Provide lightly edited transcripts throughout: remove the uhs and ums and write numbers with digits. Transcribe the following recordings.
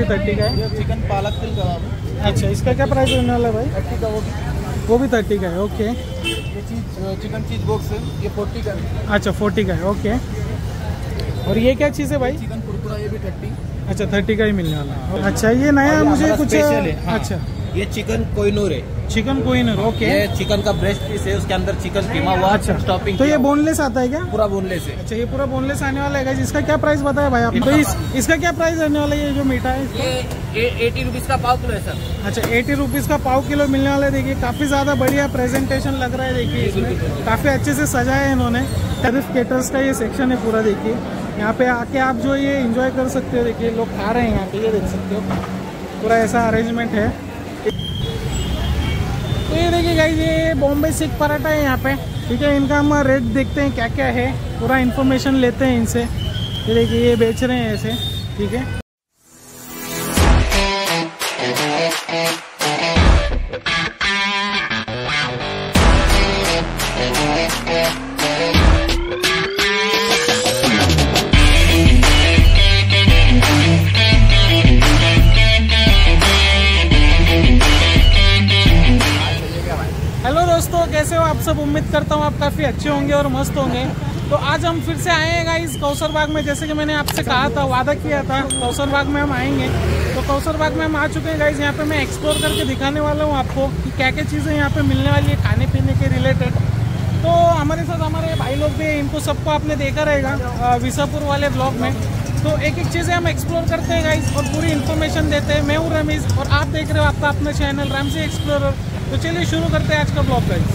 भी 30 का है। चिकन पालक तिल कबाब है। अच्छा, इसका क्या प्राइस होने वाला है भाई? 30 का वो भी 30 का है। ओके। ये चिकन चीज बॉक्स है, ये 40 का है। अच्छा 40 का है। ओके। और ये क्या चीज़ है भाई? चिकन कुरकुरा, ये भी 30। अच्छा 30 का ही मिलने वाला है। अच्छा ये नया मुझे कुछ अच्छा ये चिकन कोहिनूर है। चिकन कोहिनूर। ओके। ये चिकन का ब्रेस्ट पीस है, उसके अंदर चिकन कीमा हुआ। अच्छा स्टॉपिंग तो ये बोनलेस आता है क्या? पूरा बोनलेस है। अच्छा ये पूरा बोनलेस आने वाला है। इसका क्या प्राइस बताया भाई आपने? तो इसका क्या प्राइस रहने वाला है ये जो मीठा है? ये 80 रुपीज का पाव किलो है सर। अच्छा 80 रुपीज का पाव किलो मिलने वाला है। देखिए काफी ज्यादा बढ़िया प्रेजेंटेशन लग रहा है। देखिए इसमें काफी अच्छे से सजाया है इन्होंने। टैरिफ केटर्स का ये सेक्शन है पूरा। देखिए यहाँ पे आके आप जो ये एंजॉय कर सकते हो। देखिए लोग खा रहे हैं यहाँ पे, ये देख सकते हो पूरा ऐसा अरेंजमेंट है। तो ये देखिए गाइस, ये बॉम्बे सीख पराठा है यहाँ पे। ठीक है, इनका हम रेट देखते हैं क्या क्या है, पूरा इन्फॉर्मेशन लेते हैं इनसे। ये देखिए ये बेच रहे हैं ऐसे। ठीक है, दोस्तों कैसे हो आप सब? उम्मीद करता हूँ आप काफ़ी अच्छे होंगे और मस्त होंगे। तो आज हम फिर से आएगा इस कौसर बाग में। जैसे कि मैंने आपसे कहा था, वादा किया था, कौसर बाग में हम आएंगे। तो कौसर बाग में हम आ चुके हैं गाइस। यहाँ पे मैं एक्सप्लोर करके दिखाने वाला हूँ आपको कि क्या क्या चीज़ें यहाँ पे मिलने वाली है खाने पीने के रिलेटेड। तो हमारे साथ हमारे भाई लोग भी, इनको सबको आपने देखा रहेगा विसापुर वाले ब्लॉग में। तो एक एक चीज़ें हम एक्सप्लोर करते हैं गाइस और पूरी इन्फॉर्मेशन देते हैं। मैं हूँ रमेश और आप देख रहे हो आपका अपना चैनल रामसी एक्सप्लोरर। तो चलिए शुरू करते हैं आज का ब्लॉग गाइस।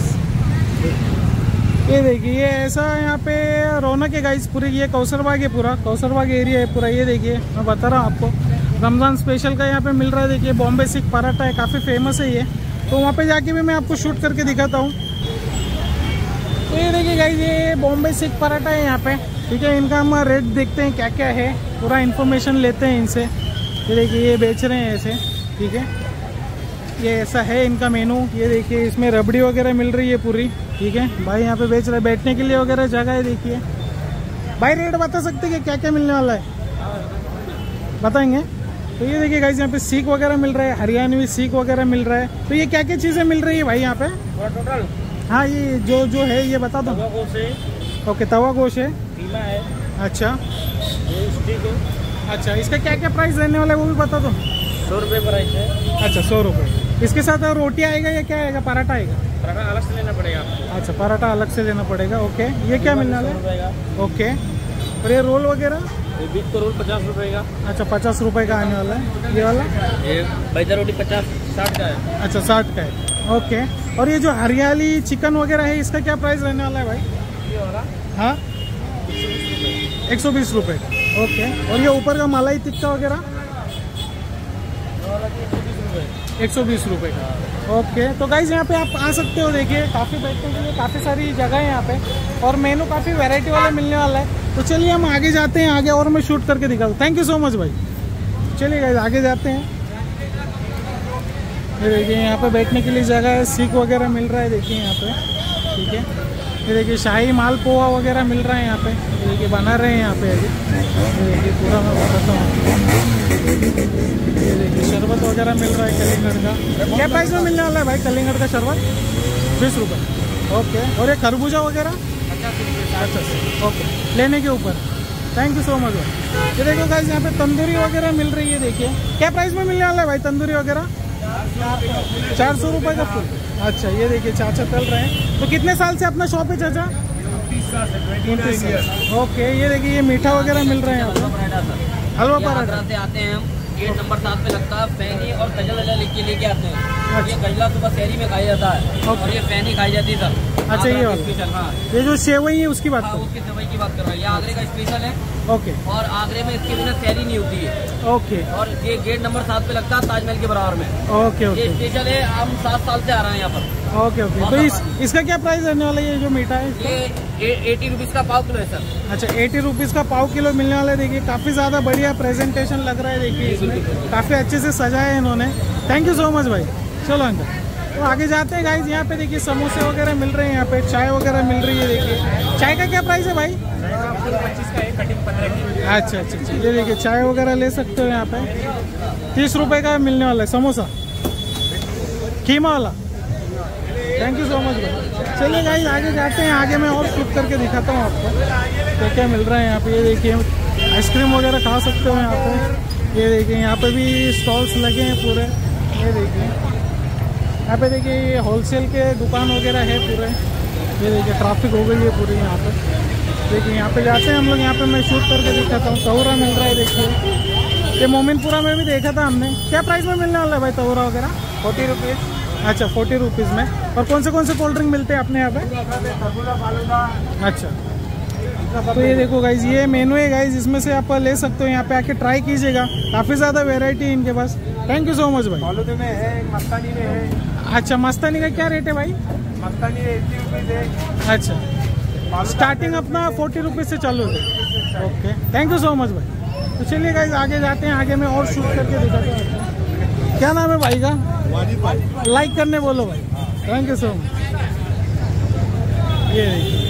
ये देखिए ये ऐसा यहाँ पे रौनक है गाइस पूरी। ये कौसर बाग है, पूरा कौसर बाग एरिया है पूरा। ये देखिए मैं बता रहा हूँ आपको, रमज़ान स्पेशल का यहाँ पे मिल रहा है। देखिए बॉम्बे सीख पराठा है, काफ़ी फेमस है ये। तो वहाँ पे जाके भी मैं आपको शूट करके दिखाता हूँ। तो ये देखिए गाइस, ये बॉम्बे सीख पराठा है यहाँ पे। ठीक है, इनका हम रेट देखते हैं क्या क्या है, पूरा इन्फॉर्मेशन लेते हैं इनसे। ये देखिए ये बेच रहे हैं ऐसे। ठीक है, ये ऐसा है इनका मेनू। ये देखिए इसमें रबड़ी वगैरह मिल रही है पूरी। ठीक है भाई, यहाँ पे बेच रहे हैं, बैठने के लिए वगैरह जगह है। देखिए भाई रेट बता सकते हैं कि क्या क्या मिलने वाला है? बताएंगे। तो ये देखिए गाइस, यहाँ पे सीख वगैरह मिल रहा है, हरियाणवी सीख वगैरह मिल रहा है। तो ये क्या क्या चीज़ें मिल रही है भाई यहाँ पे टोटल? हाँ ये जो है ये बता दो। ओके, तवा गोश है, कीमा है। अच्छा अच्छा, इसका क्या क्या प्राइस रहने वाला है वो भी बता दो। 100 रुपये प्राइस है। अच्छा 100 रुपये। इसके साथ रोटी आएगा या क्या आएगा? पराठा आएगा? पराठा अलग से लेना पड़ेगा आपको। अच्छा पराठा अलग से लेना पड़ेगा। ओके, ये क्या मिलने वाला है? ओके, और ये रोल वगैरह? ये बीफ का रोल 50 रुपये का। अच्छा 50 रुपये का आने वाला है। ये वाला ये बैजा रोटी 50-60 का है। अच्छा 60 का है। ओके, और ये जो हरियाली चिकन वगैरह है इसका क्या प्राइस रहने वाला है भाई? ये वाला हाँ 120 रुपये। ओके, और ये ऊपर का मलाई टिक्का वगैरह 120 रुपये का। ओके, तो गाइज यहाँ पे आप आ सकते हो। देखिए काफ़ी बैठने के लिए काफ़ी सारी जगह है यहाँ पे और मेनू काफ़ी वैरायटी वाला मिलने वाला है। तो चलिए हम आगे जाते हैं, आगे और मैं शूट करके दिखाता हूँ। थैंक यू सो मच भाई। चलिए गाइज आगे जाते हैं। ये देखिए यहाँ पे बैठने के लिए जगह है, सीख वगैरह मिल रहा है। देखिए यहाँ पे। ठीक है, ये देखिए शाही माल पोहा वगैरह मिल रहा है यहाँ पे। ये देखिए बना रहे हैं यहाँ पे अभी। ये देखिए पूरा मैं बताता हूँ। ये देखिए शरबत वगैरह मिल रहा है कलिंगड़ का। क्या प्राइस में मिलने वाला है भाई कलिंगड़ का शरबत? 20 रुपये। ओके, और ये खरबूजा वगैरह 50 रुपये। अच्छा ओके, लेने के ऊपर। थैंक यू सो मच भाई। ये देखो गाइस यहाँ पे तंदूरी वगैरह मिल रही है। देखिए क्या प्राइस में मिलने वाला है भाई तंदूरी वगैरह? 400 रुपये का फुल। अच्छा, ये देखिए चाचा तल रहे हैं। तो कितने साल से अपना शॉप है चाचा? 29 साल। ओके, ये देखिए ये मीठा वगैरह मिल रहे हैं यहाँ पे। हलवा पराठा आते हैं हम, गेट नंबर 7 पे लगता है। फैनी और गजला लिख के लेके आते हैं। ये गजला सुबह शहरी में खाया जाता है और ये फैनी खाई जाती है सर। अच्छा ये वाला, ये जो सेवई है उसकी बात करो। उसकी सेवई की बात कर रहा है। ये आगरे का स्पेशल है। ओके, और आगरे में इसके बिना शहरी नहीं होती है। ओके, और ये गेट नंबर 7 पे लगता है ताजमहल के बराबर में। ओके ओके, ये स्पेशल है। हम 7 साल से आ रहे हैं यहाँ पर। Okay okay. तो इसका क्या प्राइस रहने वाला है ये जो मीठा है? ये 80 रुपीज का पाव किलो है सर। अच्छा 80 रुपीज़ का पाव किलो मिलने वाला है। देखिए काफ़ी ज़्यादा बढ़िया प्रेजेंटेशन लग रहा है। देखिए इसमें काफ़ी अच्छे से सजाया है इन्होंने। थैंक यू सो मच भाई। चलो अंकल तो आगे जाते हैं गाइज। यहाँ पे देखिए समोसे वगैरह मिल रहे हैं, यहाँ पे चाय वगैरह मिल रही है। देखिए चाय का क्या प्राइस है भाई? 25 का है, कटिंग 15 की। अच्छा अच्छा अच्छा, ये देखिए चाय वगैरह ले सकते हो यहाँ पे। 30 रुपए का मिलने वाला है समोसा कीमा वाला। थैंक यू सो मच भाई। चलिए गाइस आगे जाते हैं, आगे मैं और शूट करके दिखाता हूँ आपको क्या क्या मिल रहा है यहाँ पे। ये देखिए आइसक्रीम वगैरह खा सकते हो यहाँ पे। ये देखिए यहाँ पे भी स्टॉल्स लगे हैं पूरे। ये देखिए यहाँ पे देखिए ये होलसेल के दुकान वगैरह है पूरे। ये देखिए ट्रैफिक हो गई है पूरी यहाँ पे। देखिए यहाँ पे जाते हैं हम लोग, यहाँ पे मैं शूट करके दिखाता हूँ। तहुरा मिल रहा है देखिए, ये मोमिनपुरा में भी देखा था हमने। क्या प्राइस में मिलने वाला है भाई तहुरा वगैरह? 40 रुपीज़। अच्छा 40 रुपीज़ में। और कौन से कोल्ड ड्रिंक मिलते हैं अपने यहाँ पे? अच्छा तो ये देखो गाइज, ये मेनू है गाइज, इसमें से आप ले सकते हो। यहाँ पे आके ट्राई कीजिएगा, काफ़ी ज़्यादा वेराइटी है इनके पास। थैंक यू सो मच भाई। फालूदे में है, मस्तानी में है। अच्छा मस्तानी का क्या रेट है भाई? मस्तानी 80 रुपीज़ है। अच्छा स्टार्टिंग अपना 40 रुपीज़ से चालू है। Okay thank you so much भाई। तो चलिए गाइज आगे जाते हैं, आगे मैं और शूट करके दिखाते हैं। क्या नाम है भाई का? लाइक करने बोलो भाई। Thank you so much. ये देखिए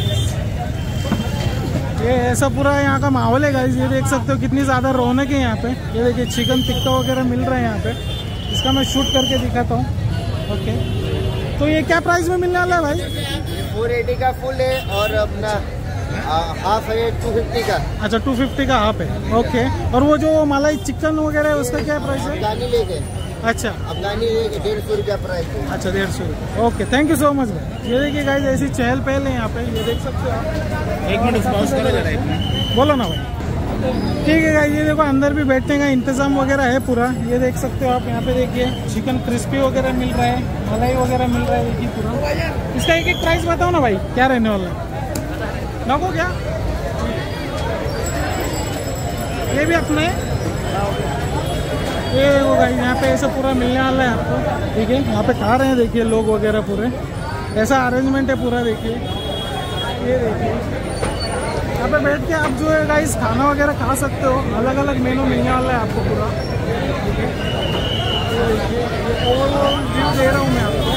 ये ऐसा पूरा यहाँ का माहौल है गाइस। ये देख सकते हो कितनी ज़्यादा रौनक है यहाँ पे। ये देखिए चिकन टिक्का वगैरह मिल रहा है यहाँ पे, इसका मैं शूट करके दिखाता हूँ। ओके तो ये क्या प्राइस में मिलने वाला है भाई? 480 का फुल है और अपना हाफ है 250 का। अच्छा 250 का हाफ है। ओके और वो जो मलाई चिकन वगैरह है उसका क्या प्राइस है? अफगानी लेके। अच्छा अफगानी 150 रुपया प्राइस है। अच्छा 150 रुपये। Okay thank you so much भाई। ये देखिए गाइस ऐसी चहल पहल है यहाँ पे, ये देख सकते हो आप। एक मिनट पॉज करो जरा। बोलो ना भाई। ठीक है गाइस, ये देखो अंदर भी बैठने का इंतजाम वगैरह है पूरा। ये देख सकते हो आप, यहाँ पे देखिए चिकन क्रिस्पी वगैरह मिल रहा है, मलाई वगैरह मिल रहा है देखिए पूरा। इसका एक एक प्राइस बताओ ना भाई, क्या रहने वाला है? नको क्या ये भी अपना है? ये वो भाई यहाँ पे ऐसा पूरा मिलने वाला है आपको। ठीक है यहाँ पे खा रहे हैं देखिए लोग वगैरह पूरे, ऐसा अरेंजमेंट है पूरा। देखिए ये देखिए यहाँ पे बैठ के आप जो है गाइस खाना वगैरह खा सकते हो। अलग अलग मेनू मिलने वाला है आपको पूरा। ठीक है ये देखिए ओवरऑल व्यू दे रहा हूँ मैं आपको।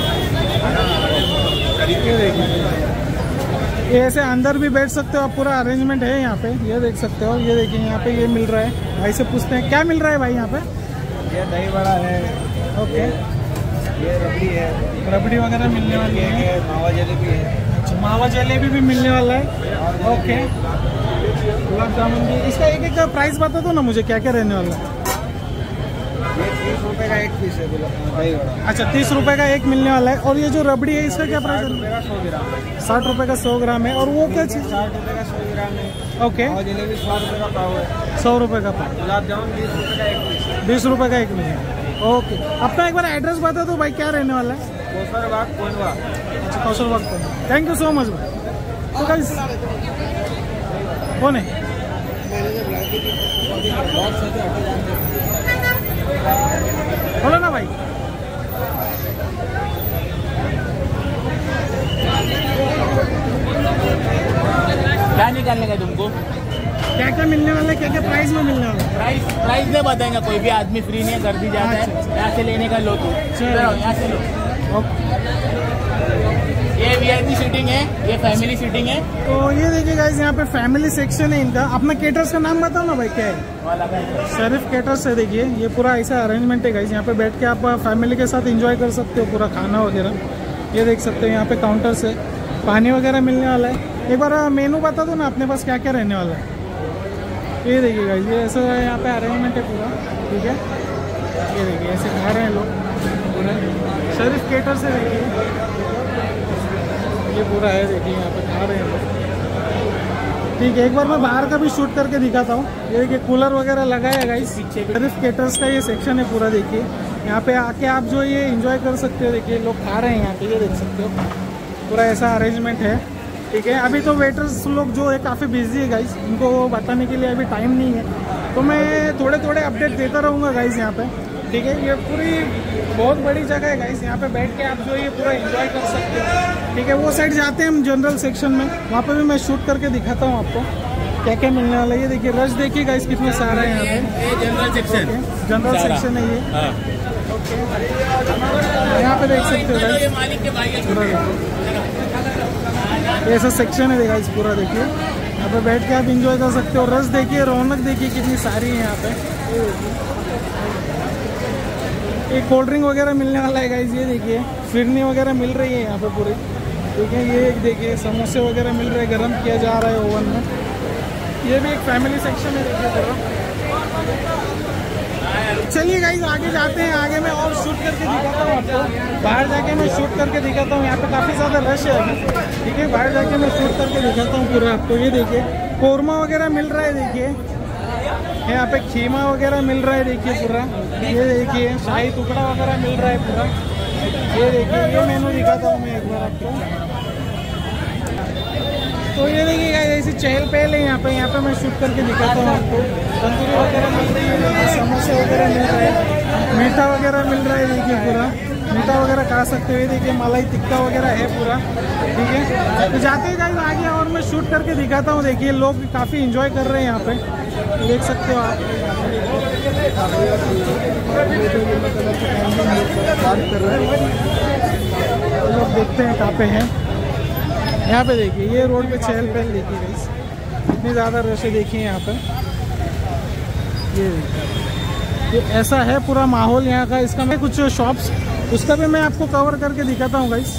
ये देखिए ये ऐसे अंदर भी बैठ सकते हो आप, पूरा अरेंजमेंट है यहाँ पे। ये देख सकते हो। ये देखिए यहाँ पे ये मिल रहा है। भाई से पूछते हैं क्या मिल रहा है भाई यहाँ पे? ये दही बड़ा है। ओके ये रबड़ी है। रबड़ी वगैरह मिलने वाली है। ये मावा जलेबी है। अच्छा मावा जलेबी भी मिलने वाला है। ओके गुलाब जामुन भी। इसका एक एक का प्राइस बता दो ना मुझे, क्या क्या रहने वाला है? ये 30 रुपये का एक पीस है दही बड़ा। अच्छा 30 रुपये का एक मिलने वाला है। और ये जो रबड़ी है इसका क्या प्राइस है? 100 ग्राम। 60 रुपये का 100 ग्राम है। और वो क्या चीज़? 60 रुपये का 100 ग्राम है। ओके मावा जलेबी 100 रुपये का पाव है। 100 रुपये का पाव। गुलाब जामुन 20 रुपये का एक पीस है। 20 रुपये का एक मिलेगा। ओके अपना एक बार एड्रेस बता दो भाई, क्या रहने वाला है? कौसर बाग कोंडवा। अच्छा कौशल वक्त। थैंक यू सो मच भाई। तो गाइस कौन है? बोलो ना भाई। क्या निकालने का तुमको? क्या क्या मिलने वाला है, क्या क्या प्राइस में मिलने वाला है? प्राइस नहीं बताएंगे, कोई भी आदमी फ्री नहीं कर दी जाता है। यहाँ से लेने का लो तो यहाँ से लो। ये VIP सीटिंग है, ये फैमिली सीटिंग है। तो ये देखिए गाइस यहाँ पे फैमिली सेक्शन है इनका। अपना केटर्स का नाम बताओ ना भाई, क्या है? शरीफ केटर्स है। देखिए ये पूरा ऐसा अरेंजमेंट है गाइस, यहाँ पे बैठ के आप फैमिली के साथ एंजॉय कर सकते हो पूरा खाना वगैरह। ये देख सकते हो यहाँ पे काउंटर से पानी वगैरह मिलने वाला है। एक बार मेनू बता दो ना अपने पास क्या क्या रहने वाला है। ये देखिए गाइस ये ऐसा यहाँ पे अरेंजमेंट है पूरा। ठीक है ये देखिए ऐसे खा रहे हैं लोग पूरा। शरीफ केटर्स है देखिए, ये पूरा है देखिए यहाँ पे खा रहे हैं लोग। ठीक है एक बार मैं बाहर का भी शूट करके दिखाता हूँ। ये देखिए कूलर वगैरह लगाया है गाइस पीछे। शरीफ केटर्स का ये सेक्शन है पूरा। देखिए यहाँ पे आके आप जो ये एंजॉय कर सकते हो। देखिए लोग खा रहे हैं यहाँ पे, ये देख सकते हो पूरा ऐसा अरेंजमेंट है। ठीक है अभी तो वेटर्स लोग जो है काफ़ी बिजी है गाइस, इनको बताने के लिए अभी टाइम नहीं है। तो मैं थोड़े थोड़े अपडेट देता रहूँगा गाइस यहाँ पे। ठीक है ये पूरी बहुत बड़ी जगह है गाइस, यहाँ पे बैठ के आप जो ये पूरा एंजॉय कर सकते हो। ठीक है वो साइड जाते हैं हम जनरल सेक्शन में, वहाँ पे भी मैं शूट करके दिखाता हूँ आपको क्या क्या मिलने वाला है। ये देखिए रश देखिए गाइस कितना सारा है यहाँ पे। जनरल सेक्शन, जनरल सेक्शन है ये। यहाँ पे देख सकते हो गाइस पूरा ऐसा सेक्शन है गाइस पूरा। देखिए यहाँ पे बैठ के आप इंजॉय कर सकते हो। रस देखिए, रौनक देखिए कितनी सारी है यहाँ पे। एक कोल्ड ड्रिंक वगैरह मिलने वाला है गाइस, ये देखिए फिरनी वगैरह मिल रही है यहाँ पे पूरी, ठीक है। ये एक देखिए समोसे वगैरह मिल रहे हैं, गर्म किया जा रहा है ओवन में। ये भी एक फैमिली सेक्शन है देखिए पूरा। चलिए गाइस आगे जाते हैं, आगे मैं और शूट करके दिखाता हूँ आपको। बाहर जाके मैं शूट करके दिखाता हूँ, यहाँ पे काफ़ी ज़्यादा रश है अभी, ठीक है। बाहर जाके मैं शूट करके दिखाता हूँ पूरा आपको। ये देखिए कोरमा वगैरह मिल रहा है, देखिए यहाँ पे खीमा वगैरह मिल रहा है देखिए पूरा। ये देखिए शाही टुकड़ा वगैरह मिल रहा है पूरा। ये देखिए ये मेनू दिखाता हूँ मैं एक बार आपको। तो ये देखिए ऐसी चहल पहल है यहाँ पे मैं शूट करके दिखाता हूँ आपको। तंदूरी वगैरह मिल रही है, समोसे वगैरह मिल रहे हैं, मीठा वगैरह मिल रहा है देखिए पूरा। मीठा वगैरह खा सकते हो। ये देखिए मलाई टिक्का वगैरह है पूरा, ठीक है। तो जाते ही गाइस आगे और मैं शूट करके दिखाता हूँ। देखिए लोग काफ़ी इंजॉय कर रहे हैं यहाँ पे, देख सकते हो आप। लोग देखते हैं कहाँ पे हैं। यहाँ पे देखिए ये रोड पे चहल पहल देखिए गाइस, इतनी ज़्यादा रश है देखिए यहाँ पे। ये देखिए ये ऐसा है पूरा माहौल यहाँ का। इसका मैं कुछ शॉप्स उसका भी मैं आपको कवर करके दिखाता हूँ गाइस।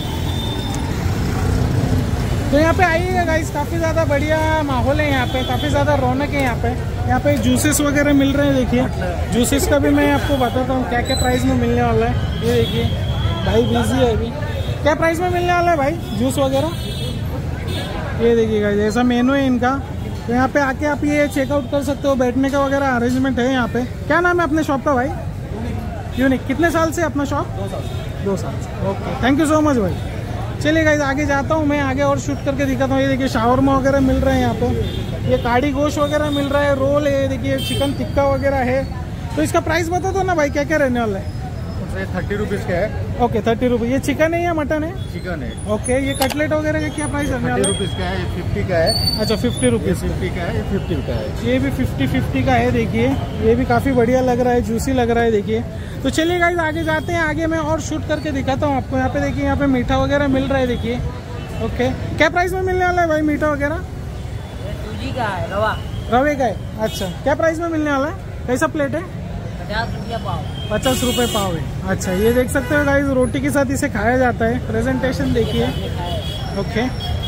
तो यहाँ पे आइएगा गाइस, काफ़ी ज़्यादा बढ़िया माहौल है यहाँ पे, काफ़ी ज़्यादा रौनक है यहाँ पे। यहाँ पे जूसेस वगैरह मिल रहे हैं देखिए। जूसेस का भी मैं आपको बताता हूँ क्या क्या प्राइस में मिलने वाला है। ये देखिए भाई बिजी है अभी, क्या प्राइस में मिलने वाला है भाई जूस वगैरह। ये देखिए गाइस ऐसा मेनू है इनका। तो यहाँ पे आके आप ये चेकआउट कर सकते हो, बैठने का वगैरह अरेंजमेंट है यहाँ पे। क्या नाम है अपने शॉप का भाई? यूनिक। कितने साल से अपना शॉप? 2 साल से। Okay thank you so much भाई। चलिए गाइस आगे जाता हूँ मैं, आगे और शूट करके दिखाता हूँ। ये देखिए शावरमा वगैरह मिल रहे हैं यहाँ पे, ये काड़ी गोश्त वगैरह मिल रहा है, रोल है, देखिए चिकन टिक्का वगैरह है। तो इसका प्राइस बता दो ना भाई, क्या क्या रहने वाला है? 30 रुपीज़ का है। ओके 30 रुपये। ये चिकन है या मटन है? चिकन है। ओके ये कटलेट वगैरह का क्या प्राइस रहने वाला है? 30 रुपीज़ का है, 50 का है। अच्छा 50 रुपीज़ 50 का है, 50 का है। ये भी 50 का है देखिए। ये भी काफ़ी बढ़िया लग रहा है, जूसी लग रहा है देखिए। तो चलिए गाइस आगे जाते हैं, आगे मैं और शूट करके दिखाता हूँ आपको। यहाँ पे देखिए यहाँ पे मीठा वगैरह मिल रहा है देखिए। ओके क्या प्राइस में मिलने वाला है भाई मीठा वगैरह? सूजी का है, रवे का है। अच्छा क्या प्राइस में मिलने वाला है? कैसा प्लेट है? 50 रुपया पाव। 50 रुपये पाव है। अच्छा ये देख सकते हो गाइस, रोटी के साथ इसे खाया जाता है। प्रेजेंटेशन देखिए। ओके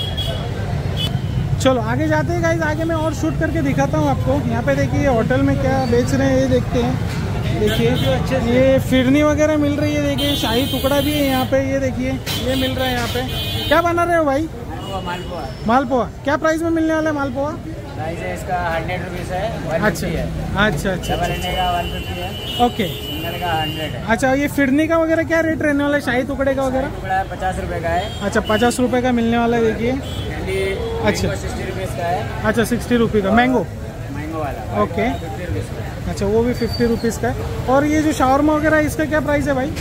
चलो आगे जाते हैं गाइस, आगे मैं और शूट करके दिखाता हूँ आपको। यहाँ पे देखिए होटल में क्या बेच रहे हैं ये देखते हैं। देखिए ये फिरनी वगैरह मिल रही है, देखिए शाही टुकड़ा भी है यहाँ पे। ये देखिए ये मिल रहा है यहाँ पे। क्या बना रहे हो भाई? मालपुआ। मालपुआ क्या प्राइस में मिलने वाला है मालपुआ? प्राइस है इसका 100 रुपीज़ है, 150 अच्छा है। अच्छा अच्छा डबल अंडे का 150 है, ओके। सिंगल का 100 है। अच्छा ये फिरनी का वगैरह क्या रेट रहने वाला है? शाही टुकड़े का वगैरह? टुकड़ा 50 रुपए का है। अच्छा 50 रुपये का मिलने वाला है देखिए। अच्छा 60 रुपीज़ का है। अच्छा 60 रुपये का। मैंगो मैंगो वाला ओके। 50 रुपीज़ का। अच्छा वो भी 50 रुपीज़ का है। और ये जो शावरमा वगैरह है इसका क्या प्राइस है भाई?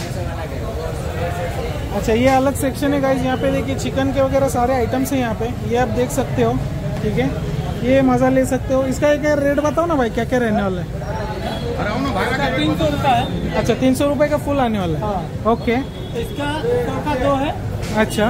अच्छा ये अलग सेक्शन है गाइस। यहाँ पे देखिए चिकन के वगैरह सारे आइटम्स हैं यहाँ पे, ये आप देख सकते हो, ठीक है। ये मज़ा ले सकते हो। इसका एक रेट बताओ ना भाई, क्या क्या रहने वाला है? 300 रुपये है। अच्छा 300 रुपये का फुल आने वाला है। ओके इसका 100 का 2 है। अच्छा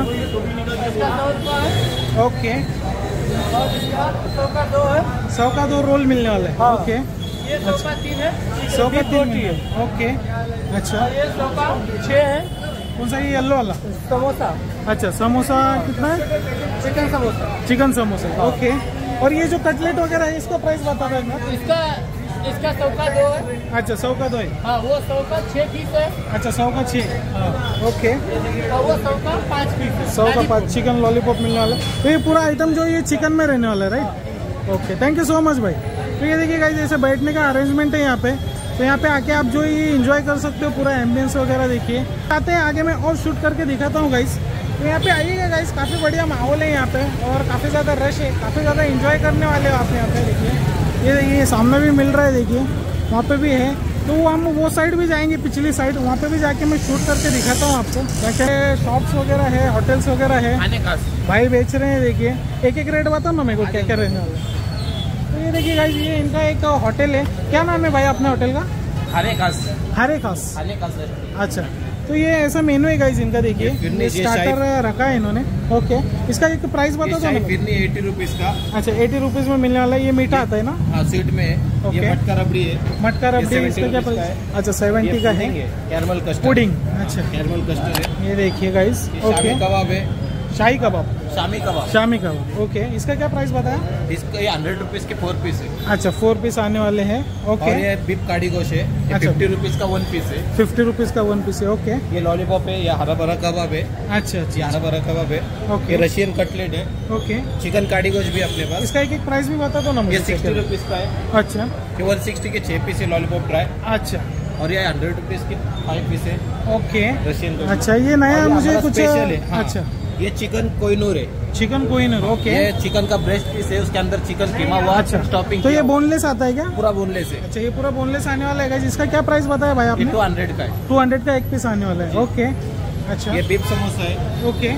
ओके 100 का 2 है। 100 का 2 रोल मिलने वाला है। ओके ये 100 का 3 है। 100 का 3 है। ओके अच्छा ये 100 का 6 है। कौन सा ये येलो वाला? समोसा। अच्छा समोसा कितना है? Chicken samosa. Chicken samosa okay. और ये जो कटलेट वगैरह है इसका प्राइस बता देना। इसका 100 का 2 है। अच्छा 100 का 2 है। हाँ वो 100 का 6 पीस है। अच्छा 100 का 6 ओके। और वो 100 का 5 पीस है। 100 का 5 चिकन लॉलीपॉप मिलने वाला है। तो ये पूरा आइटम जो ये चिकन में रहने वाला है right? Okay thank you so much भाई। तो ये देखिए गाइस जैसे बैठने का अरेंजमेंट है यहाँ पे। तो यहाँ पे आके आप जो ये एंजॉय कर सकते हो, पूरा एम्बियंस वगैरह देखिए। आते हैं आगे मैं और शूट करके दिखाता हूँ गाइस। तो यहाँ पे आइएगा गाइस, काफ़ी बढ़िया माहौल है यहाँ पे और काफ़ी ज़्यादा रश है, काफ़ी ज़्यादा एंजॉय करने वाले हो आप यहाँ पे। देखिए ये देखिए सामने भी मिल रहा है, देखिए वहाँ पे भी है। तो हम वो साइड भी जाएंगे, पिछली साइड, वहाँ पे भी जाके मैं शूट करके दिखाता हूँ आपको। क्या क्या शॉप्स वगैरह है, होटल्स वगैरह है, भाई बेच रहे हैं। देखिए एक एक रेट बताओ ना मेरे को क्या क्या रहने वाला है। तो ये देखिए गाइस ये इनका एक होटल है। क्या नाम है भाई अपने होटल का? हरे खास। हरे खास। हरे खास। अच्छा तो ये ऐसा मेनू है गाइस इनका, देखिए ये स्टार्टर रखा है इन्होंने। ओके, इसका एक प्राइस बता दो। फिरनी 80 रुपीज का। अच्छा 80 रुपीज में मिलने वाला है। ये मीठा आता है ना? हाँ, स्वीट में है। ये मटका रबड़ी है। मटका रबड़ी, इसका क्या प्राइस? अच्छा 70 का है। Caramel custard pudding. अच्छा कैरमल कस्टर्ड है। ये देखिए गाइस। ओके, कबाब है, शाही कबाब, शामी कबाब। शामी कबाब। ओके, इसका क्या प्राइस बताया? इसका ये 100 रुपीज के 4 पीस है। अच्छा 4 पीस आने वाले हैं। ओके, और ये बीफ काड़ी गोश है, ये अच्छा। 50 रुपीज का 1 पीस है। 50 रुपीज का 1 पीस है। ओके, ये लॉलीपॉप है, या हरा भरा कबाब है। अच्छा ये अच्छा। हरा भरा कबाब है। ओके। ये रशियन कटलेट है। ओके, चिकन काड़ी गोश भी अपने पास। इसका एक प्राइस भी बता दो ना मुझे। ये 60 रुपीज का है। अच्छा ये 160 के 6 पीस है लॉलीपॉप ड्राई। अच्छा। और ये 100 रुपीज के 5 पीस है ओके, रशियन। अच्छा ये नया मुझे कुछ स्पेशल है। हाँ। अच्छा, ये चिकन कोहिनूर है। चिकन कोहिनूर। ओके, ये चिकन का ब्रेस्ट पीस है, उसके अंदर चिकन कीमा हुआ। अच्छा, स्टॉपिंग तो ये बोनलेस आता है क्या? पूरा बोनलेस है। अच्छा, ये पूरा बोनलेस आने वाला है। इसका क्या प्राइस बताया भाई ये आपने? 200 का है। 200 का एक पीस आने वाला है। ओके, अच्छा। ये बीफ समोसा है। ओके,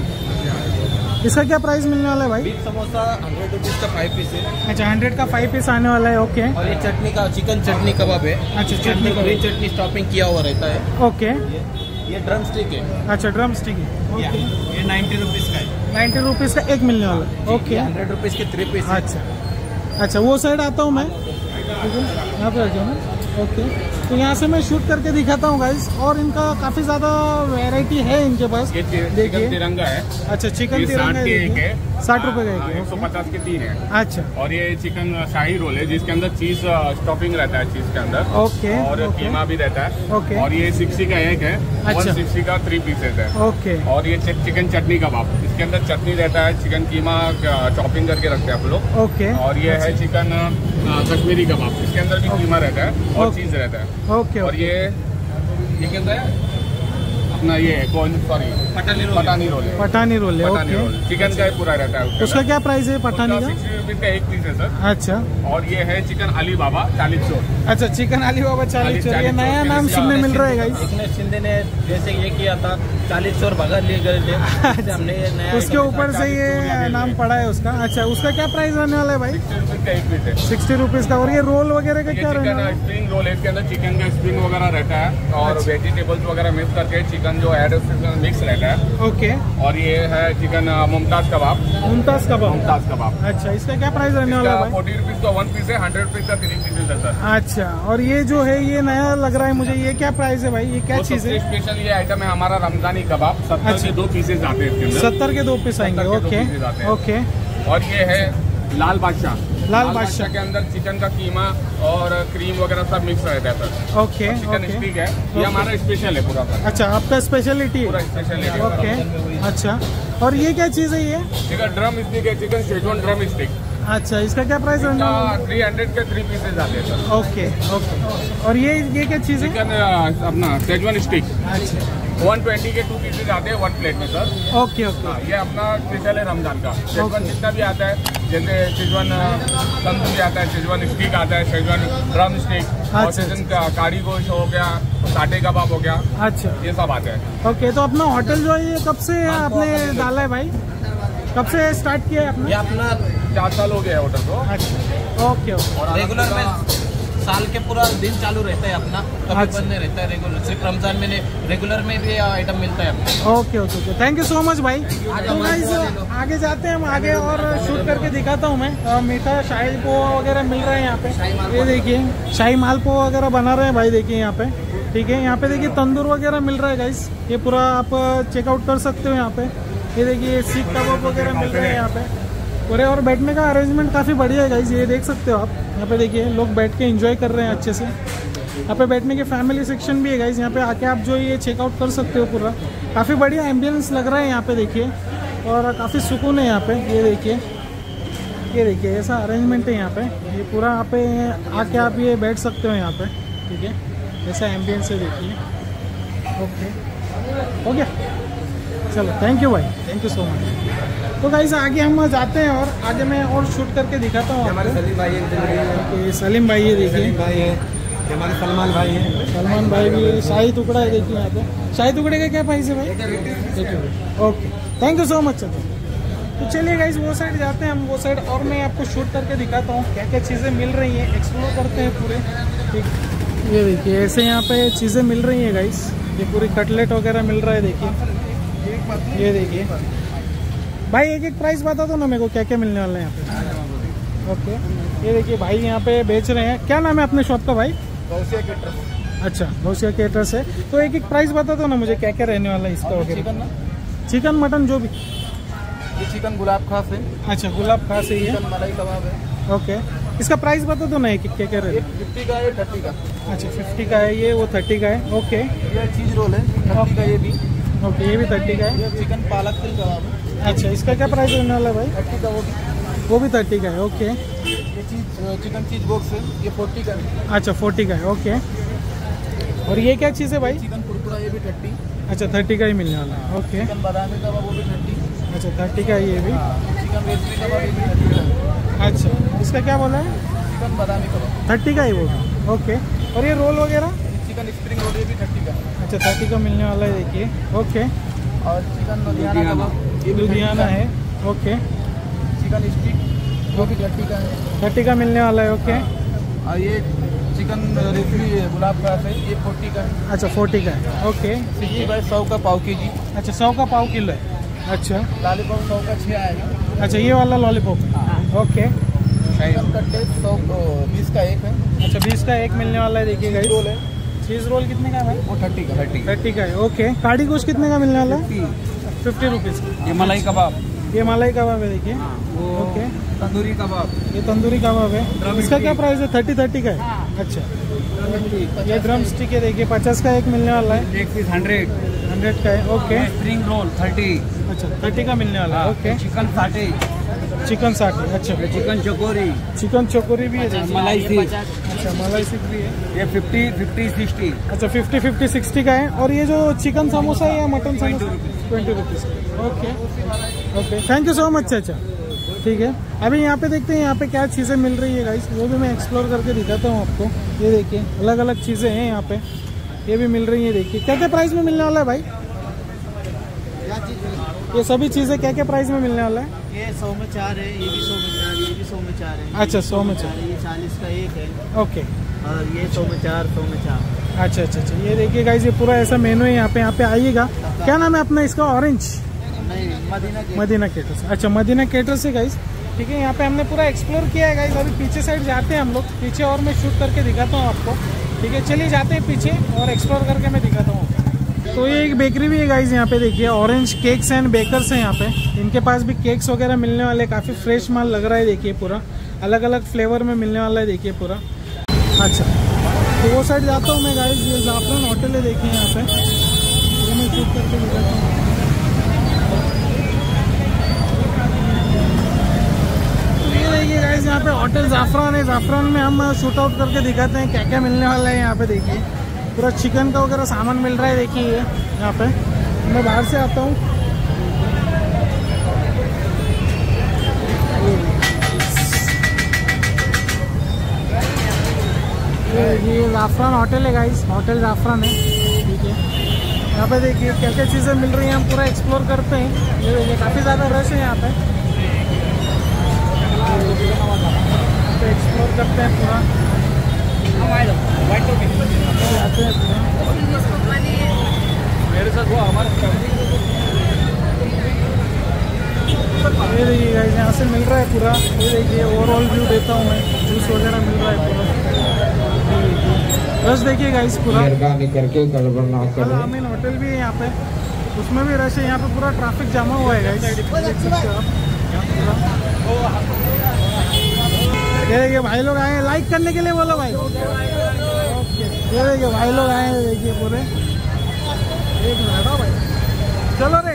इसका क्या प्राइस मिलने वाला है भाई? बीफ समोसा 100 रुपीज का 5 पीस है। अच्छा 100 का 5 पीस आने वाला है। ओके, और ये चटनी का चिकन चटनी कबाब है। अच्छा, इसके चटनी अंदर ग्रीन चटनी स्टॉपिंग किया हुआ रहता है। ओके, ये ड्रम स्टिक है। अच्छा ड्रम स्टिक है। ये 90 रुपीज का है। 90 रुपीज का एक मिलने वाला है। ओके, 100 रुपीज के 3 पीस। अच्छा अच्छा, वो साइड आता हूँ मैं, ठीक है, यहाँ पे आ जाओ ना। ओके, तो यहाँ से मैं शूट करके दिखाता हूँ गाइस। और इनका काफी ज्यादा वैरायटी है इनके पास। ये देखिए चिकन तिरंगा है। अच्छा, चिकन ये तिरंगा 60 के एक है। 60 रुपए का एक है। 150 के 3 है। अच्छा और ये चिकन शाही रोल है, जिसके अंदर चीज स्टॉपिंग रहता है चीज के अंदर। ओके, और ओके। कीमा भी रहता है। ओके। और ये 60 का एक है। अच्छा। 160 का 3 पीसेज है। ओके, और ये चिकन चटनी कबाब, इसके अंदर चटनी रहता है, चिकन कीमा चॉपिंग करके रखते हैं आप लोग। ओके। और ये है चिकन कश्मीरी कबाब, इसके अंदर भी कीमा रहता है और ओके। चीज रहता है। ओके, और ये क्या है अपना, ये कौन सॉरी पठानी रोल है। पठानी रोल है। पठानी ओके, रोल चिकन का ही पूरा रहता है उसके उसका अंदर। क्या प्राइस है पठानी का? 60 रुपीज का एक पीस है सर। अच्छा और ये है चिकन अली बाबा 40 चोर। अच्छा, चिकन अली बाबा 40 चोर, ये नया नाम सुनने मिल रहा है गाइस। एकनाथ शिंदे ने जैसे ये किया था 40 चोर भगा लिए गए थे, हमने ये नया उसके ऊपर से ये नाम पड़ा है उसका। अच्छा, उसका क्या प्राइस रहने वाला है भाई? 60 रुपीज का एक पीस है। 60 रुपीज का। और ये रोल वगैरह का ये क्या रहने वाला चिकन है? स्प्रिंग रोल है, इसके अंदर चिकन का स्प्रिंग वगैरह रहता है और अच्छा। वेजिटेबल्स वगैरह मिक्स करके चिकन जो है उसके मिक्स रहता है। ओके, और ये है चिकन मुमताज कबाब। मुमताज कबाब। मुमताज कबाब अच्छा, इसका क्या प्राइस रहने वाला है भाई? 40 रुपीज का 1 पीस है, 100 रुपीज का 3 पीसेज है सर। अच्छा, और ये जो है ये नया लग रहा है मुझे, ये क्या प्राइस है भाई? ये क्या तो चीज सबसे है? स्पेशल ये आइटम है हमारा रमजानी कबाब। 70 अच्छा। के 2 पीसेज आते हैं इसके अंदर। 70 के 2 पीस आएंगे। 70 के 2 ओके पीसेज आते हैं। ओके, और ये है लाल बादशाह। लाल बादशाह के अंदर चिकन का कीमा और क्रीम वगैरह सब मिक्स रहता है sir. Okay chicken okay. Stick है, ये हमारा स्पेशल है पूरा सर। अच्छा, आपका स्पेशलिटी पूरा है। स्पेशल है। ओके, अच्छा। और ये क्या चीज है ये? चिकन ड्रम स्टिक है, चिकन शेजवान ड्रम स्टिक। अच्छा, इसका क्या प्राइस रहने वाला है? 300 के 3 पीसेज आते हैं सर। Okay okay. और ये क्या चीज है? चिकन अपना शेजवान स्टिक अच्छा, 120 के 2 पीसेज आते हैं 1 प्लेट में सर। Okay okay. हाँ, ये अपना स्पेशल है रमजान का। Schezwan Okay. जितना भी आता है, जैसे शेजवान तंदूरी आता है, शेजवान स्टिक आता है, शेजवान ड्रम स्टिक और अच्छा, शेजवान काड़ी गोश्त हो गया, साटे कबाब हो गया, अच्छा ये सब आते हैं। ओके। तो अपना होटल जो है ये कब से आपने डाला है भाई? कब से स्टार्ट किया है ये आपने? अपना 4 साल हो गया है होटल को। अच्छा, ओके ओके। और रेगुलर में साल के पूरा दिन चालू रहता है अपना, कभी अच्छा। बंद नहीं रहता है रेगुलर। सिर्फ रमजान में नहीं, रेगुलर में भी आइटम मिलता है अपना। Okay okay okay, thank you so much भाई। तो गाइस आगे जाते हैं हम आगे और शूट करके दिखाता हूँ मैं। मीठा शाही पोहा वगैरह मिल रहा है यहाँ पे। ये देखिए शाही मालपुआ वगैरह बना रहे हैं भाई, देखिए यहाँ पे। ठीक है, यहाँ पे देखिए तंदूर वगैरह मिल रहा है गाइस। ये पूरा आप चेकआउट कर सकते हो यहाँ पे। ये देखिए सीख कबाब वगैरह मिल रहे हैं यहाँ पे पूरे। और बैठने का अरेंजमेंट काफ़ी बढ़िया है गाइस, ये देख सकते हो आप। यहाँ पे देखिए लोग बैठ के एंजॉय कर रहे हैं अच्छे से। यहाँ पे बैठने के फैमिली सेक्शन भी है गाइस, यहाँ पे आके आप जो ये चेकआउट कर सकते हो पूरा। काफ़ी बढ़िया एम्बियंस लग रहा है यहाँ पे देखिए, और काफ़ी सुकून है यहाँ पे। ये देखिए ऐसा अरेंजमेंट है यहाँ पे। ये पूरा यहाँ पे आके आप ये बैठ सकते हो यहाँ पे। ठीक है, ऐसा एम्बियंस है देखिए। ओके, हो गया, चलो थैंक यू भाई, थैंक यू सो मच। तो गाइस आगे हम जाते हैं और आगे मैं और शूट करके दिखाता हूँ हमारे आपको। सलीम भाई है, ये सलीम भाई ये देखिए, सलीम भाई है, हमारे सलमान भाई है। सलमान भाई भी है। शाही टुकड़ा है देखिए यहाँ पे। शाही टुकड़े का क्या प्राइस है भाई? Okay, thank you so much. तो चलिए गाइस वो साइड जाते हैं हम, वो साइड और मैं आपको शूट करके दिखाता हूँ क्या क्या चीज़ें मिल रही हैं, एक्सप्लोर करते हैं पूरे। ठीक, ये देखिए ऐसे यहाँ पे चीज़ें मिल रही हैं गाइस। ये पूरी कटलेट वगैरह मिल रहा है, देखिए ये देखिए भाई। एक एक प्राइस बता दो ना मेरे को, क्या क्या मिलने वाला है यहाँ पे। ओके, ये देखिए भाई यहाँ पे बेच रहे हैं। क्या नाम है अपने शॉप का भाई? गौसिया केटर्स। अच्छा, गौसिया केटर्स है। तो एक एक प्राइस बता दो ना मुझे, क्या क्या रहने वाला है इसका वगैरह। चिकन ना, चिकन मटन जो भी। ये चिकन गुलाब खास है। अच्छा, गुलाब खास है ये। चिकन मलाई कबाब है। ओके, इसका प्राइस बता दो ना एक एक, क्या क्या ये रहने। 50 का है, 30 का। अच्छा 50 का है ये, वो 30 का है। ओके ये चीज रोल है 30 का, ये भी। ओके, ये भी 30 का है। ये चिकन पालक तिल कबाब है। अच्छा, इसका क्या प्राइस रहने वाला है भाई? 30 का वो भी 30 का है। ओके, ये चीज चिकन चीज बॉक्स है, ये 40 का है। अच्छा 40 का है। ओके, और ये क्या चीज़ है भाई? चिकन कुरकुरा, ये भी 30। अच्छा 30 का ही मिलने वाला है। ओके, चिकन बादामी कबाब, वो भी 30। अच्छा 30 का है ये भी। चिकन रेशमी कबाब, ये भी 30 का है। अच्छा, इसका क्या बोला है? चिकन बादामी कबाब। 30 का ही वो। ओके, और ये रोल वगैरह? चिकन स्प्रिंग रोल, ये भी 30 का है। अच्छा 30 का मिलने वाला है, देखिए। ओके, और चिकन लुधियाना कबाब, ये भी लुधियाना है। ओके, चिकन स्टिक, वो भी 30 का है। 30 का मिलने वाला है। ओके, और ये चिकन रेशमी गुलाब खास है, ये 40 का है। अच्छा 40 का है। ओके, 60/100 का पाव केजी। अच्छा 100 का पाव किलो है। अच्छा, लॉलीपॉप 100 का 6 आएगा। अच्छा ये वाला लॉलीपॉप। ओके, चिकन कटलेट 20 का एक है। अच्छा 20 का एक मिलने वाला है, देखिए गाइस। रोल है, चीज़ रोल कितने का है भाई? वो 30 का। 30 का है। ओके, काड़ी गोश्त कितने का मिलने वाला है? 50 रुपीज़। ये मलाई कबाब, ये मलाई कबाब है, देखिए। ओके, तंदूरी कबाब, ये तंदूरी कबाब है। इसका क्या प्राइस है? 30 का है। अच्छा, ये ड्रम स्टिक है, देखिए 50 का एक मिलने वाला है। एक पीस 100 का है। ओके, स्प्रिंग रोल 30, अच्छा 30 का मिलने वाला है। Okay, chicken 60, chicken 60। अच्छा, चिकन चकोरी, चिकन चकोरी भी है, देखिए। मलाई सीख, अच्छा मलाई सिक भी है। ये 50-60। अच्छा 50-60 का है। और ये जो चिकन समोसा है या mutton samosa? 20 rupees. Okay okay, thank you so much चाचा। ठीक है, अभी यहाँ पे देखते हैं यहाँ पे क्या चीज़ें मिल रही है गाइस, वो भी मैं एक्सप्लोर करके दिखाता हूँ आपको। ये देखिए अलग अलग चीज़ें हैं यहाँ पे, ये भी मिल रही है। देखिए क्या क्या प्राइस में मिलने वाला है भाई? ये सभी चीज़ें क्या क्या प्राइस में मिलने वाला है? ये 100 में 4 है, ये भी 100 में 4, ये भी 100 में 4 है। अच्छा 100 में 4, ये 40 का एक है। ओके। और ये 100 में 4, 100 में 4। अच्छा अच्छा अच्छा, ये देखिए गाइस, ये पूरा ऐसा मेनू है यहाँ पे आइएगा। क्या नाम है अपना इसका? ऑरेंज नहीं, मदीना केटर्स। अच्छा मदीना केटर्स है गाइस। ठीक है, यहाँ पे हमने पूरा एक्सप्लोर किया है गाइस। अभी पीछे साइड जाते हैं हम लोग, पीछे और मैं शूट करके दिखाता हूँ आपको। ठीक है, चलिए जाते हैं पीछे और एक्सप्लोर करके मैं दिखाता हूँ। तो ये एक बेकरी भी है गाइस, यहाँ पे देखिए ऑरेंज केक्स एंड बेकर्स हैं यहाँ पे। इनके पास भी केक्स वगैरह मिलने वाले, काफ़ी फ्रेश माल लग रहा है। देखिए पूरा अलग अलग फ्लेवर में मिलने वाला है, देखिए पूरा। अच्छा, तो वो साइड जाता हूँ मैं गाइस। ये जाफरान होटल है, देखिए यहाँ पे, ये मैं शूट करके दिखाता हूँ। देखिए गाइस, यहाँ पे होटल जाफरान है। जाफरान में हम शूट आउट करके दिखाते हैं क्या क्या मिलने वाला है यहाँ पे। देखिए पूरा चिकन का वगैरह सामान मिल रहा है, देखिए ये यहाँ पे। मैं बाहर से आता हूँ। ये जाफरान होटल है गाइस, होटल जाफरान है। ठीक है, यहाँ पे देखिए क्या क्या चीज़ें मिल रही हैं, हम पूरा एक्सप्लोर करते हैं। ये देखिए काफ़ी ज़्यादा रश है यहाँ पे, एक्सप्लोर करते हैं पूरा। जाते हैं पूरा। मेरे साथ वो हमारा ये देखिए गाइस, यहाँ से मिल रहा है पूरा। ये देखिए ओवरऑल व्यू देता हूँ मैं, जूस वगैरह मिल रहा है पूरा। रश देखिए गाइस पूरा। मेहरबानी करके गड़बड़ ना करें। आमीन होटल भी है यहाँ पे, उसमें भी रश है। यहाँ पे पूरा ट्रैफिक जमा हुआ है गाइस, देख सकते हो आप। ये देखिए भाई लोग आए हैं, लाइक करने के लिए बोलो भाई। ओके, ये देखिए भाई लोग आए हैं, देखिए पूरे। एक मिनट भाई, चलो रे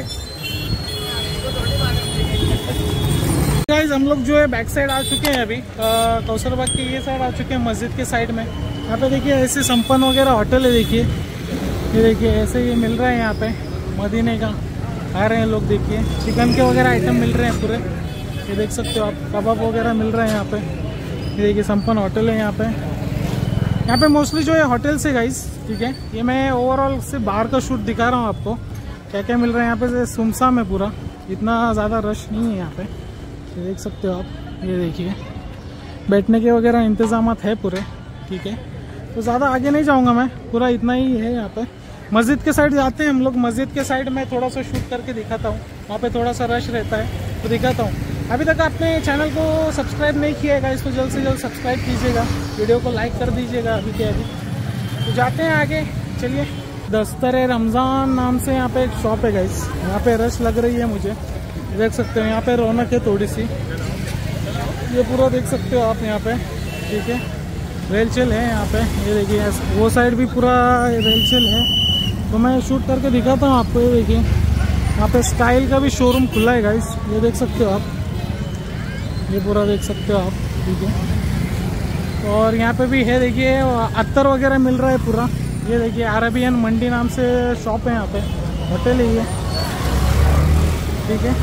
गाइस। हम लोग जो है बैक साइड आ चुके हैं अभी, कौसरबाग के ये साइड आ चुके हैं, मस्जिद के साइड में। यहाँ पे देखिए ऐसे संपन्न वगैरह होटल है, देखिए ये देखिए ऐसे ये मिल रहा है यहाँ पे मदीने का। आ रहे हैं लोग, देखिए चिकन के वगैरह आइटम मिल रहे हैं पूरे। ये देख सकते हो आप, कबाब वगैरह मिल रहे हैं यहाँ पे। ये देखिए संपन्न होटल है यहाँ पे। यहाँ पे मोस्टली जो है होटल्स है गाइस। ठीक है, ये मैं ओवरऑल से बाहर का शूट दिखा रहा हूँ आपको, क्या क्या मिल रहा है यहाँ पे। सुमसाम है पूरा, इतना ज़्यादा रश नहीं है यहाँ पे। ये देख सकते हो आप, ये देखिए बैठने के वगैरह इंतजाम है पूरे। ठीक है, तो ज़्यादा आगे नहीं जाऊँगा मैं, पूरा इतना ही है यहाँ पे। मस्जिद के साइड जाते हैं हम लोग। मस्जिद के साइड में थोड़ा सा शूट करके दिखाता हूँ, वहाँ पे थोड़ा सा रश रहता है तो दिखाता हूँ। अभी तक आपने चैनल को सब्सक्राइब नहीं किया है इसको जल्द से जल्द सब्सक्राइब कीजिएगा, वीडियो को लाइक कर दीजिएगा अभी के अभी। तो जाते हैं आगे, चलिए। दस्तरे रमज़ान नाम से यहाँ पे एक शॉप है गाइस, यहाँ पे रश लग रही है मुझे, देख सकते हो। यहाँ पे रौनक है थोड़ी सी, ये पूरा देख सकते हो आप यहाँ पे, ठीक है। रेलचेल है यहाँ पे, ये देखिए वो साइड भी पूरा रेलचेल है। तो मैं शूट करके दिखाता हूँ आपको। ये देखिए यहाँ पे स्टाइल का भी शोरूम खुला है गाइस, ये देख सकते हो आप, ये पूरा देख सकते हो आप, ठीक है। और यहाँ पे भी है देखिए अत्तर वगैरह मिल रहा है पूरा। ये देखिए अरेबियन मंडी नाम से शॉप है यहाँ पे, होटल है ये, ठीक है।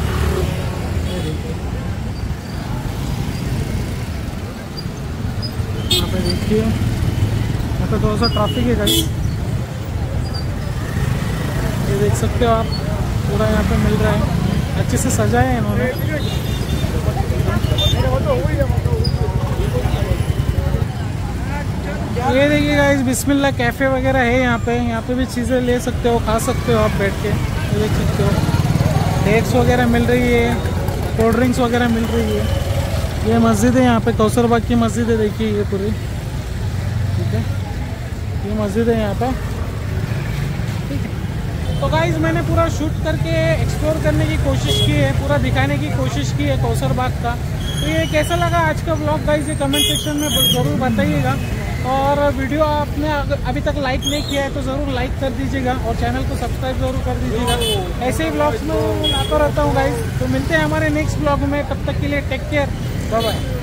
यहाँ पे देखिए, यहाँ पे थोड़ा सा ट्रैफिक है गाइस, ये देख सकते हो आप, पूरा यहाँ पे मिल रहा है, अच्छे से सजाया है इन्होंने। ये देखिए गाइस बिस्मिल्लाह कैफ़े वगैरह है यहाँ पे भी चीज़ें ले सकते हो, खा सकते हो आप बैठ के, ये देख सकते हो। डेट्स वगैरह मिल रही है, कोल्ड ड्रिंक्स वगैरह मिल रही है। ये मस्जिद है यहाँ पे, कौसरबाग की मस्जिद है, देखिए ये पूरी, ठीक है। ये मस्जिद है यहाँ पे, ठीक है। तो गाइस मैंने पूरा शूट करके एक्सप्लोर करने की कोशिश की है, पूरा दिखाने की कोशिश की है कौसरबाग का। तो ये कैसा लगा आज का ब्लॉग गाइस, ये कमेंट सेक्शन में ज़रूर बताइएगा। और वीडियो आपने अभी तक लाइक नहीं किया है तो ज़रूर लाइक कर दीजिएगा और चैनल को सब्सक्राइब ज़रूर कर दीजिएगा। ऐसे ही ब्लॉग्स में लाता रहता हूँ गाइस। तो मिलते हैं हमारे नेक्स्ट ब्लॉग में, तब तक के लिए टेक केयर, बाय बाय।